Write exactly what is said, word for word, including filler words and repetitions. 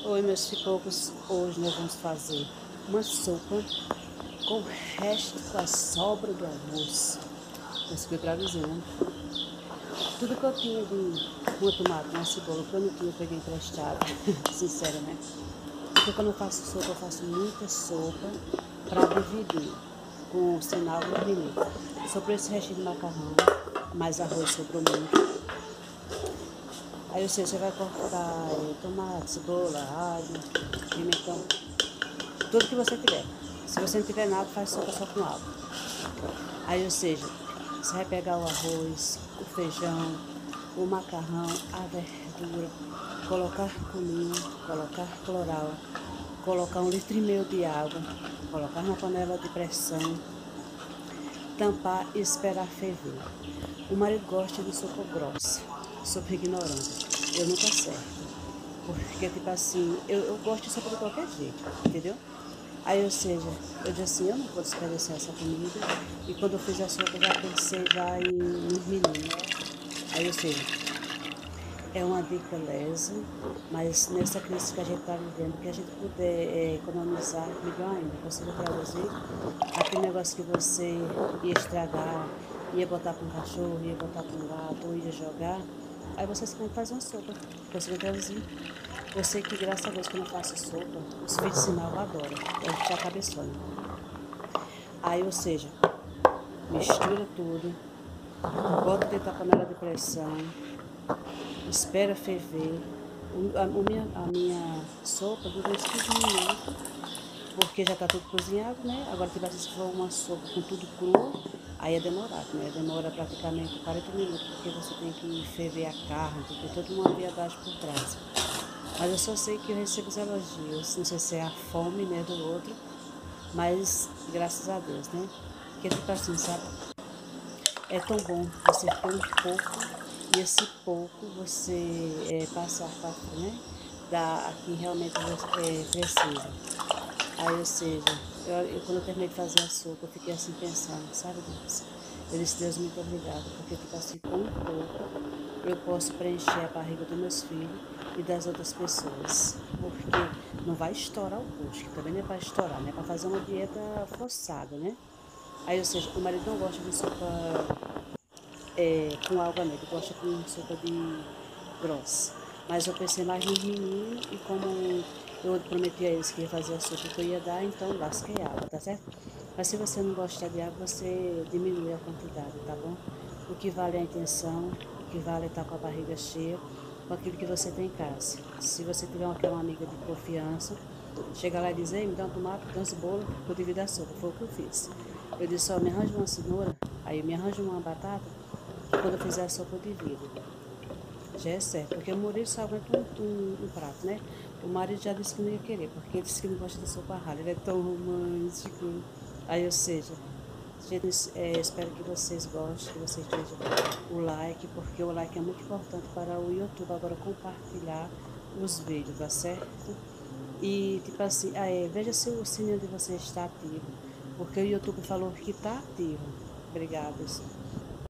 Oi, meus pipocos. Hoje nós vamos fazer uma sopa com o resto da sobra do almoço. Esse foi pra dizer, né? Tudo que eu tinha de uma tomate, uma cebola, que eu não tinha, eu peguei emprestado. Sincera, né? Porque quando eu faço sopa, eu faço muita sopa pra dividir com o sinal do menino. Sobrou esse resto de macarrão, mais arroz sobrou muito. Aí você, você vai cortar é, tomate, cebola, alho, pimentão, tudo que você tiver. Se você não tiver nada, faz sopa só com água. Aí, ou seja, você vai pegar o arroz, o feijão, o macarrão, a verdura, colocar cominho, colocar floral, colocar um litro e meio de água, colocar na panela de pressão, tampar e esperar ferver. O marido gosta de sopa grossa, sopa ignorante. Eu nunca acerto. Porque, tipo assim, eu, eu gosto de sopa de qualquer jeito, entendeu? Aí, ou seja, eu disse assim, eu não vou desperdiçar essa comida. E quando eu fiz a sopa, eu já pensei já em, nos meninos, né? Aí, ou seja, é uma dica lesa, mas nessa crise que a gente está vivendo, que a gente puder é, economizar, melhor ainda, consiga traduzir aquele negócio que você ia estragar, ia botar para um cachorro, ia botar para um gato, ou ia jogar, aí você simplesmente faz uma sopa, consiga traduzir. Eu sei que, graças a Deus, quando eu faço sopa, os filhos de sinal adoram, é ficar cabeçona. Aí, ou seja, mistura tudo, bota dentro da panela de pressão, espera ferver. O, a, o minha, a minha sopa dura uns quinze minutos, porque já está tudo cozinhado, né? Agora, tipo assim, se for uma sopa com tudo cru, aí é demorado, né? Demora praticamente quarenta minutos, porque você tem que ferver a carne, tem que ter toda uma viadagem por trás. Mas eu só sei que eu recebo os elogios, não sei se é a fome, né, do outro, mas graças a Deus, né? Porque, tipo assim, sabe? É tão bom você ter um pouco e esse pouco você é, passar para frente, né? Dar a quem realmente você é, precisa. Aí, ou seja, eu, eu, quando eu terminei de fazer a sopa, eu fiquei assim pensando, sabe, Deus? Eu disse, Deus, muito obrigada, porque, tipo assim, com um pouco eu posso preencher a barriga dos meus filhos e das outras pessoas. Porque não vai estourar o bucho, que também não é para estourar, né? É para fazer uma dieta forçada, né? Aí, ou seja, o marido não gosta de sopa é, com água nele, gosta com sopa de grossa. Mas eu pensei mais nos meninos e como eu prometi a eles que ia fazer a sopa que eu ia dar, então lasquei água, tá certo? Mas se você não gostar de água, você diminui a quantidade, tá bom? O que vale é a intenção, o que vale é estar com a barriga cheia, com aquilo que você tem em casa. Se você tiver aquela amiga de confiança, chega lá e diz, ei, me dá um tomate, dá uma cebola, que eu divido a sopa. Foi o que eu fiz. Eu disse, ó, me arranja uma cenoura, aí me arranja uma batata, que quando eu fizer a sopa eu divido. Já é certo, porque o marido só aguenta um, um, um prato, né? O marido já disse que não ia querer, porque ele disse que não gosta de sopa rala, ele é tão romântico. Aí, ou seja, gente, é, espero que vocês gostem, que vocês deixem o like, porque o like é muito importante para o YouTube agora compartilhar os vídeos, tá certo? E, tipo assim, ah, é, veja se o sininho de vocês está ativo, porque o YouTube falou que está ativo. Obrigada.